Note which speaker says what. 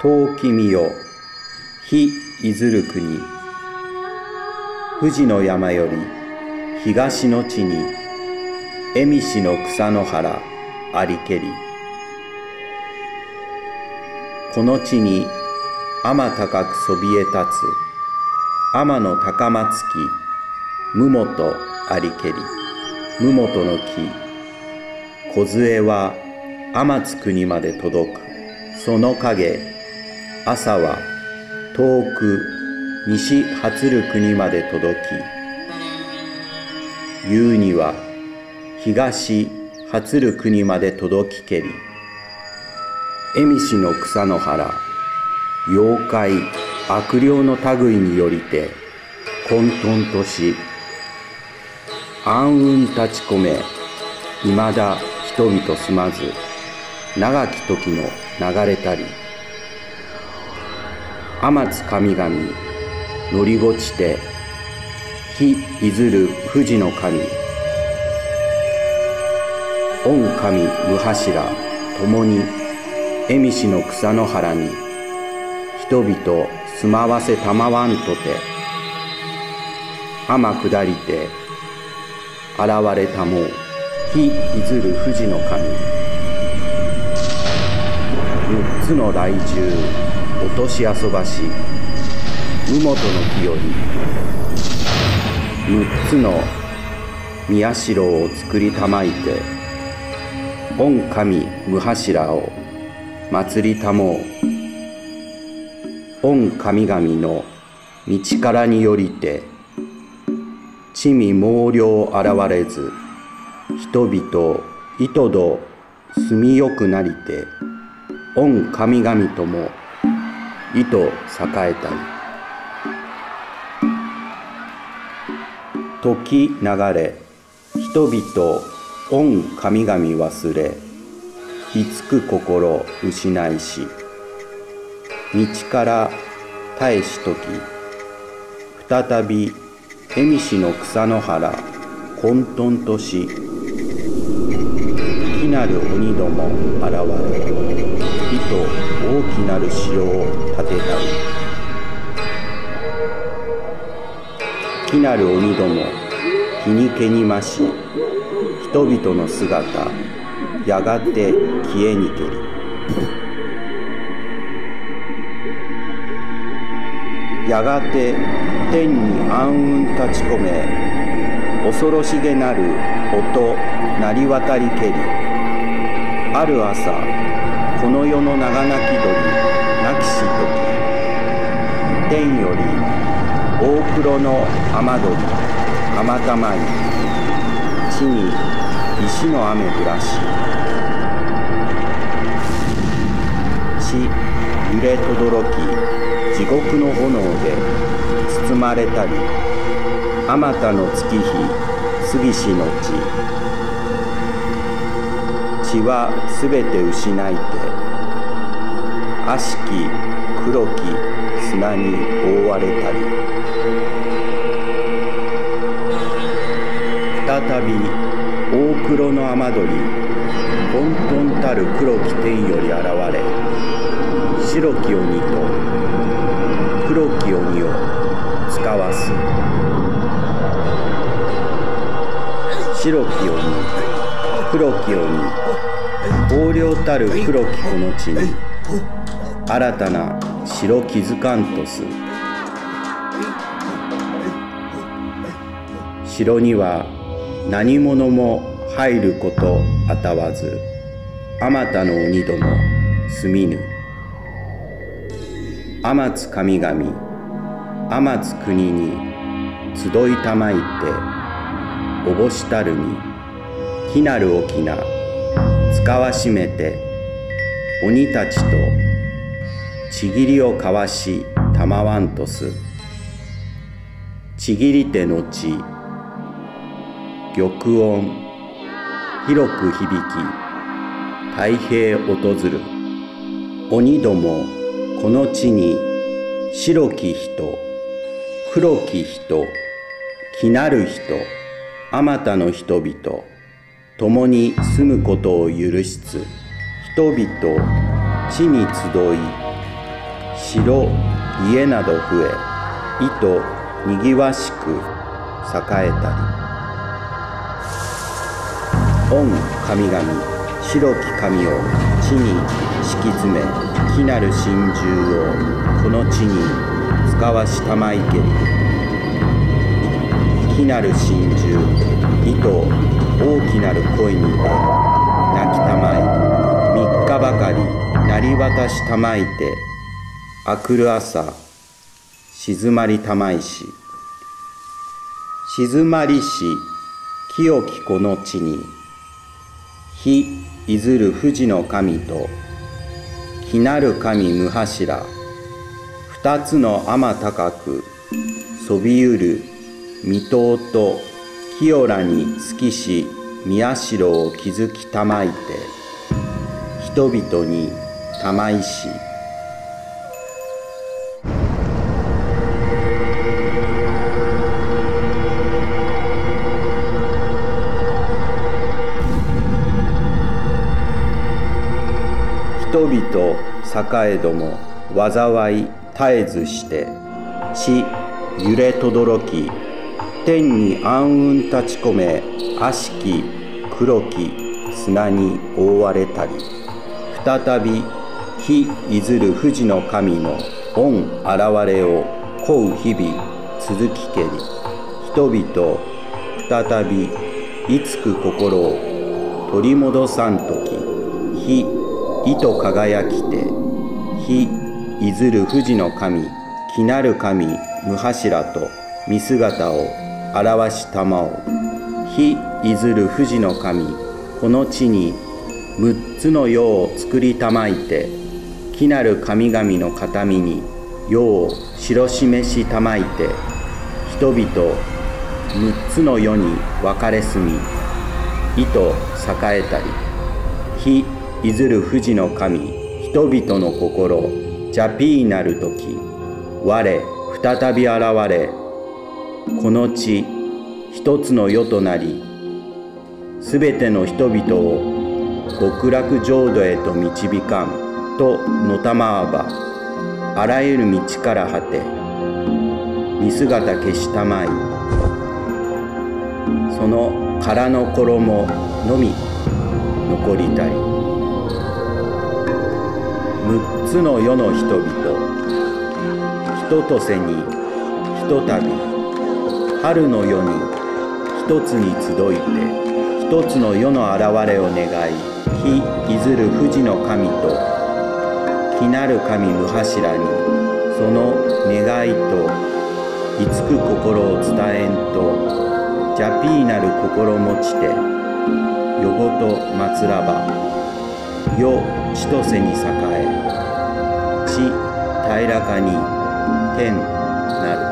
Speaker 1: 遠きみよ、日いずる国。富士の山より東の地に、蝦夷の草の原ありけり。この地に天高くそびえ立つ、天の高松木、無本ありけり。無本の木、梢は天津国まで届く。その影、朝は遠く西初る国まで届き、夕には東初る国まで届きけり。蝦夷の草の原、妖怪悪霊の類によりて混沌とし、暗雲立ち込め、いまだ人々住まず、長き時の流れたり。天津神々乗りごちて、日いずる富士の神。御神無柱ともに蝦夷の草の原に、人々住まわせたまわんとて、天下りて現れたもう、日いずる富士の神。六つの雷獣落とし遊ばし、無本の木より六つの宮代を作りたまいて、御神無柱を祭りたもう。御神々の道からによりて、地味猛量現れず、人々いとど住みよくなりて、御神々ともいと栄えたり。時流れ、人々御神々忘れ、いつく心失いし、道から絶えしとき、再び蝦夷の草の原混沌とし、奇なる鬼ども現れ、いと大きなる城を建てたり。奇なる鬼ども日にけにまし、人々の姿やがて消えにけり。やがて天に暗雲立ち込め、恐ろしげなる音鳴り渡りけり。ある朝、この世の長鳴き鳥鳴きしとき、天より大黒の雨鳥雨たまい、地に石の雨降らし、地揺れとどろき、地獄の炎で包まれたり。あまたの月日過ぎしのち、地はすべて失いて、悪しき黒き砂に覆われたり。再び大黒の雨鳥混沌たる黒き天より現れ、白き鬼と黒き鬼を使わす。白き鬼、黒き鬼、横領たる黒きこの地に、新たな城築かんとす。城には何者も入ることあたわず、あまたの鬼ども住みぬ。天津神々天津国に集いたまいて、おぼしたるに奇なる翁使わしめて、鬼たちとちぎりを交わしたまわんとす。ちぎりてのち、玉音広く響き、太平訪る。鬼どもこの地に、白き人黒き人奇なる人あまたの人々共に住むことを許しつ、人々地に集い城家など増え、意とにぎわしく栄えたり。御神々、白き神を地に敷き詰め、木なる真珠をこの地に使わしたまいけり。木なる真珠、意と大きなる声にて泣きたまい、3日ばかり鳴り渡したまいて、あくる朝静まりたまいし。静まりし清きこの地に、日いずる富士の神と木なる神無柱、二つの天高くそびゆる未踏と清らに好きし宮代を築きたまいて、人々にたまいし。人々栄えども災い絶えずして、地揺れとどろき、天に暗雲立ち込め、悪しき黒き砂に覆われたり。再び日いずる富士の神の御現れを請う日々続きけり。人々再びいつく心を取り戻さんとき、日意と輝きて、日いずる富士の神、木なる神無柱と見姿を表したまおう。日いずる富士の神、この地に6つの世を作りたまいて、木なる神々の形見に世を白示したまいて、人々6つの世に分かれすみ、意と栄えたり。日いずる富士の神、人々の心ジャピーなるとき、我再び現れ、この地一つの世となり、すべての人々を極楽浄土へと導かんとのたまわば、あらゆる道から果て見姿消したまい、その殻の衣のみ残りたり。6つの世の人々、ひととせにひとたび、春の夜に一つに集いて、一つの世の現れを願い、日いずる富士の神と木なる神無柱に、その願いといつく心を伝えんと、ジャピーなる心持ちて、よごと祭らば、世千歳に栄え、地平らかに天なる。